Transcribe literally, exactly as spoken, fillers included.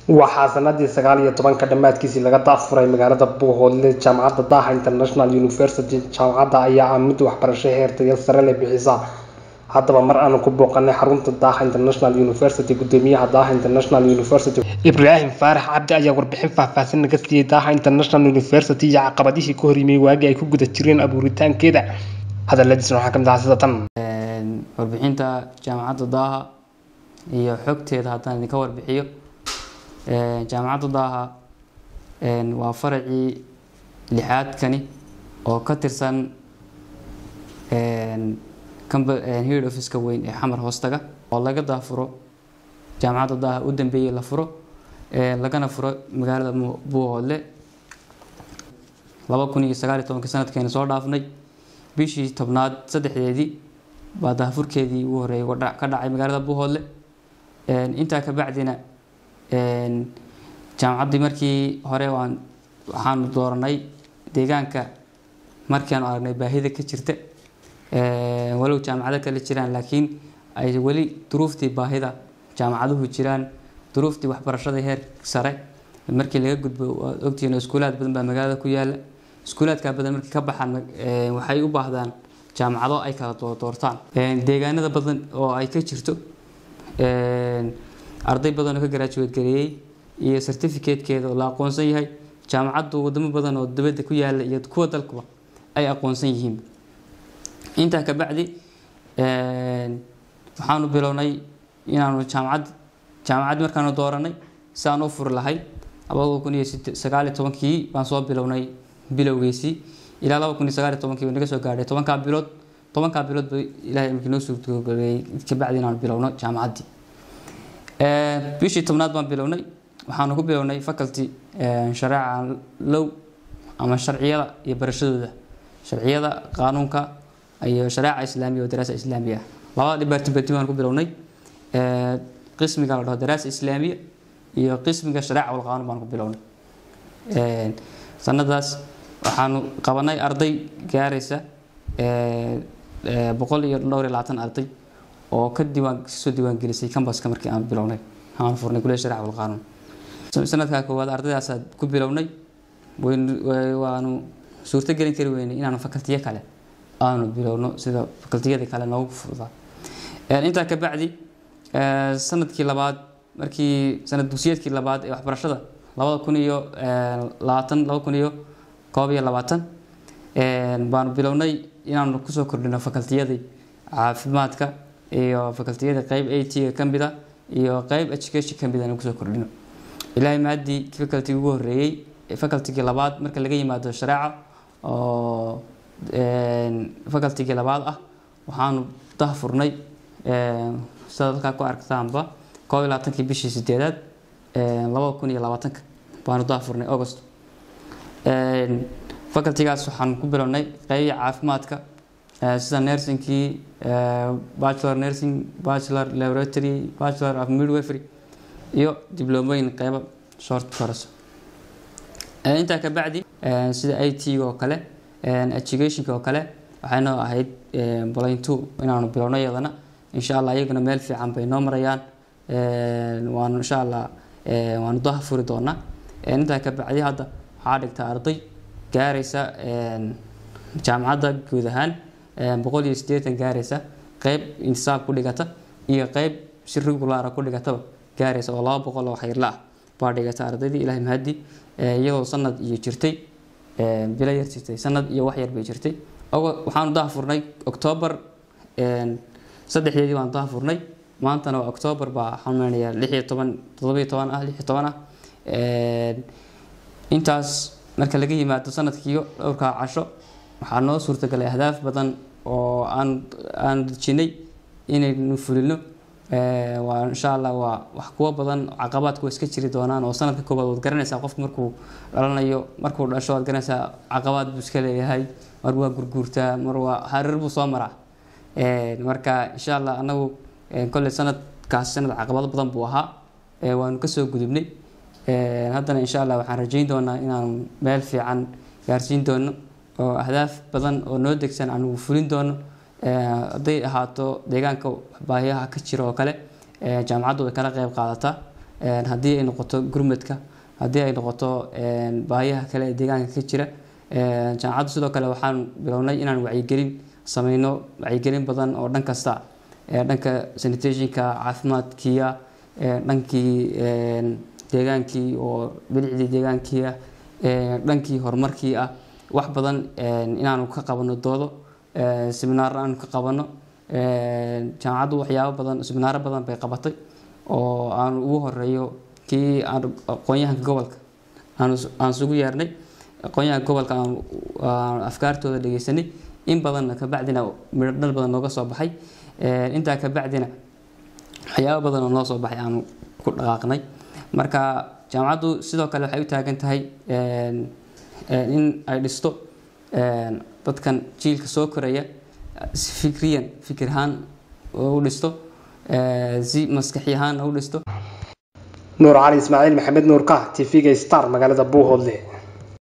waxaa sanadii sagaal iyo toban ka dhamaadkiisii laga daafuray magaalada Buuhoodle jamacada daaha International University. Jamacada ayaa ah mid waxbarasho heer tayo sare leh bixisa. haddaba mar aan ku booqanay xarunta daaha International University, gudoomiyaha daaha International University Ibrahim Faarax Cabdi ayaa warbixin faahfaahsan naga siiyay daaha International University iyo caqabadihii ku horimay waagii ay ku guda jireen abuuritaankeeda. hadaladiisna waxaa ka mid ah sida tan: warbixinta jamacada daaha iyo xogteeda haddaan idinka warbixiyo. jamacada daaha waa faracii lixaad kani oo ka tirsan head office-ka weyn ee xamar hoostaga oo laga daafuro jamacada daaha u dambeeyay la furo lagana furo magaalada Buuhoodle laba kun iyo sagaal iyo toban sanadkeena soo dhaafnay bishii tobnaad saddexdeedii baa daafurkeedii ugu horeeyay ka dhacay magaalada Buuhoodle. inta ka bacdina jamacadii markii hore waan waxaan dooranay deegaanka markii aan aragnay baahida ka jirta walow jamacada kale jiraan laakiin ay wali duruuftii baahida jamacaduhu jiraan duruuftii waxbarashada heer sare markii laga gudbo ogtiina iskuulaad badan baa magaalada ku yaala. iskuulaadka badan markii ka baxaan waxay u baahdaan jamacado ay kala doortaan deegaanada badan oo ay ka jirto arday badan oo ka graduate gareeyay iyo certificate-keeda oo la aqoonsan yahay. jamacadu wadamo badan oo dibadda ku yaala iyo kuwa dalkuba ay aqoonsan yihiin. inta ka bacdi waxaanu bilownay inaanu jamacad jamacad markaanu dooranay saan u fur lahay laba kun iyo sagaal iyo toban-kii baan soo bilownay bilowgiisii ilaa laba kun iyo sagaal iyo toban-kii naga soo gaadhay toban-ka bilood toban-ka bilood ilaahay markii noo soo gudbay ka bacdi inaanu bilowno jamacadii. bishii tobnaad baan bilownay waxaanu ku bilownay faculty shariica law ama sharciyada iyo barashadooda sharciyada qaanuunka iyo shariica islaamiga iyo daraasa islaamiga. labada department baan ku bilownay qismiga la dhaho daraasa islaamiga iyo qismiga shariica wal qaanuun baan ku bilownay. sanadaas waxaanu qabanay arday gaaraysa boqol iyo dhowr iyo labaatan arday oo ka diiwaan soo diiwaan gelisay campuska markii aan bilownay aan furnay kulliye shariica wal qaanuun. sanadka koowaad ardaydaas ku bilownay waanu suurto gelin kari weynay inaanu faculty kale aanu bilowno sida faculty-yada kale noogu fududaa. inta ka bacdi sanadkii labaad markii sanad dugsiyeedkii labaad ee waxbarashada laba kun iyo labaatan laba kun iyo koob iyo labaatan baanu bilownay inaanu ku soo kordhino faculty-yada caafimaadka iyo faculty-yada qayb A T ka mid ah iyo qayb education ka mid ah ku soo kordhino. ilaahay maadii faculty ugu horeeyay faculty-ga labaad marka laga yimaado shariica oo faculty-ga labaad ah waxaanu daafurnay sadalka ku aragtaanba koob iyo labaatan-kii bishii sideedaad laba kun iyo labaatan baanu daafurnay August. faculty-gaas waxaan ku bilownay qaybta caafimaadka sida nursing-kii bachelor nursing bachelor laboratory bachelor of midwifery iyo dibloomoyin qaybo short course. inta ka bacdi sida I T oo kale education oo kale waxayna ahayd plan two inaanu bilowno iyadana insha Allah iyaguna meel fiican bay noo marayaan waan insha Allah waan daaha furi doonaa. inta ka bacdi hadda waxaa dhigta arday gaaraysa jamacada guud ahaan boqol iyo siddeetan gaaraysa qayb insaab ku dhigata iyo qayb si regular ku dhigata gaaraysa oo laba boqol oo khayr la baa dhigata ardaydii ilaahay mahadi iyagoo sanad iyo jirtay bila yar jirtay sanad iyo wax yar bay jirtay. waxaanu daaha furnay October saddexdeedii waan daaha furnay maantana waa October baa xanuunaya lix iyo toban toddoba iyo toban ah lix iyo toban ah. intaas marka laga yimaado sanadkii dhowrka casho waxaa noo suurtagalay ahdaaf badan oo aan aan dejinay inaynu fulino. waa insha Allah waa wax kuwa badan caqabad ku iska jiri doonaan oo sanadka koobaad wad garanaysaa qofku markuu dhalanayo markuu dhasho wad garanaysaa caqabad buu iska leeyahay mar waa gurguurta mar waa hareer buu soo maraa. marka insha Allah anagu kulli sanadkaas sanad caqabad badan buu ahaa waanu ka soo gudubnay. haddana insha Allah waxaan rajayn doonaa inaan meel fiican gaarsiin doono oo ahdaaf badan oo noo degsan aanu fulin doono. haday ahaato deegaanka baahiyaha ka jira oo kale jamacadu way kala qayb qaadataa haddii ay noqoto gurmadka haddii ay noqoto baahiyaha kale ee deegaanka ka jira jaamacaddu sidoo kale waxaan bilownay inaan wacyigelin sameyno wacyigelin badan oo dhan kasta dhanka sanitationka caafimaadkiya dhankii deegaankii oo bilicdii deegaankii ah dhankii horumarkii ah wax badan inaanu ka qabano doodo seminaar aanu ka qabano jaamacaddu waxyaabo badan seminaaro badan bay qabatay oo aan ugu horeeyo kii aqoonyahanka gobolka aan isugu yeernay aqoonyahanka gobolka aan afkaartooda dhegeysanay in badanna ka bacdina midho badan nooga soo baxay intaa ka bacdina waxyaabo badan oo noo soo baxay aan ku dhaqaaqnay marka jaamacaddu sidoo kale waxay u taagan tahay in ay dhisto dadkan jiilka soo koraya fikriyan fikir ahaan u dhisto si maskaxi ahaan u dhisto nuur cali ismaaciil maxamed nuur ka T V-ga Star magaalada Buuhoodle.